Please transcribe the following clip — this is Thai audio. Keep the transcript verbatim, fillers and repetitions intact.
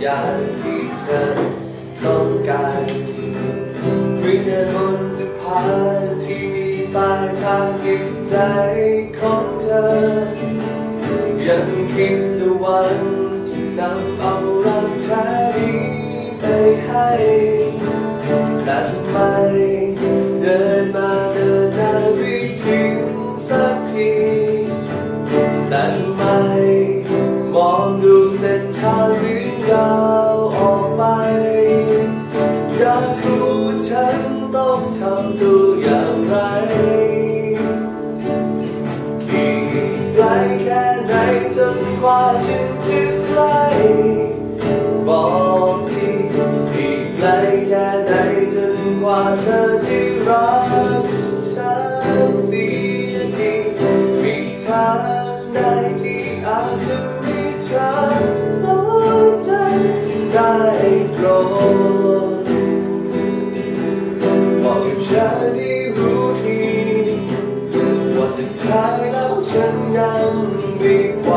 อย่างที่เธอต้องการเพียงแค่บนสะพานที่มีปลายทางจิตใจของเธอยังคิดและหวังจะนำเอารักแท้นี้ไปให้แต่ทำไมเดินมาเดินหน้าไม่ถึงสักทีแต่ทำไมมองดูเส้นทางที่ยาวออกไปอยากรู้ว่าฉันต้องทำตัวอย่างไรอีกไกลแค่ไหนจนกว่าฉันจะใกล้บอกทีอีกไกลแค่ไหนจนกว่าเธอจะรักฉันเสียทีมีทางใดที่อาจจะมีเธอสนใจได้โปรดบอกให้ฉันได้รู้ทีว่าสุดท้ายแล้วฉันยังมีความ